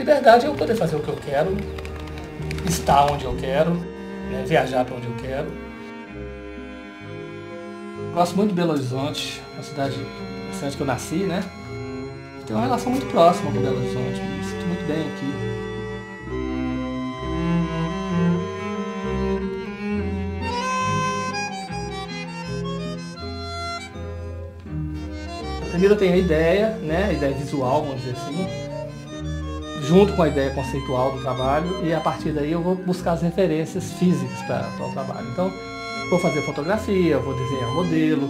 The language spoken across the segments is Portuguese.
liberdade é eu poder fazer o que eu quero, estar onde eu quero, né, viajar para onde eu quero. Gosto muito de Belo Horizonte, a cidade que eu nasci, né? Tenho uma relação muito próxima com Belo Horizonte, me sinto muito bem aqui. Primeiro eu tenho a ideia, né, a ideia visual, vamos dizer assim, junto com a ideia conceitual do trabalho, e a partir daí eu vou buscar as referências físicas para o trabalho. Então, vou fazer fotografia, vou desenhar modelo.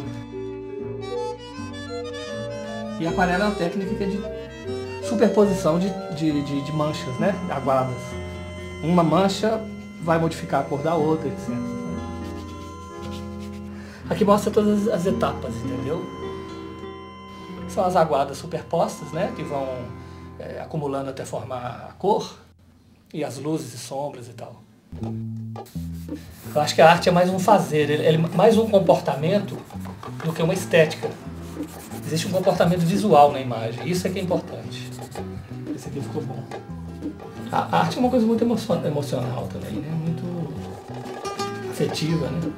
E aquarela é uma técnica de superposição de manchas, né, aguadas. Uma mancha vai modificar a cor da outra, etc. Aqui mostra todas as etapas, entendeu? São as aguadas superpostas, né, que vão acumulando até formar a cor, e as luzes e sombras e tal. Eu acho que a arte é mais um fazer, ele é mais um comportamento do que uma estética. Existe um comportamento visual na imagem, isso é que é importante. Esse aqui ficou bom. A arte é uma coisa muito emocional também, né, muito afetiva, né.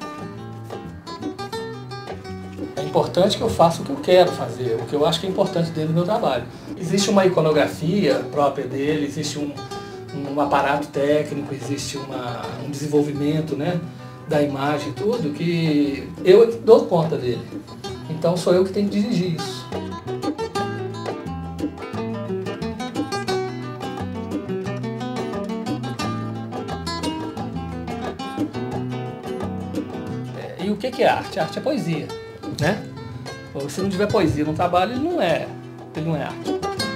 É importante que eu faça o que eu quero fazer, o que eu acho que é importante dentro do meu trabalho. Existe uma iconografia própria dele, existe um aparato técnico, existe um desenvolvimento, né, da imagem e tudo, que eu dou conta dele. Então sou eu que tenho que dirigir isso. E o que é arte? A arte é poesia, né? Se não tiver poesia no trabalho, ele não é arte.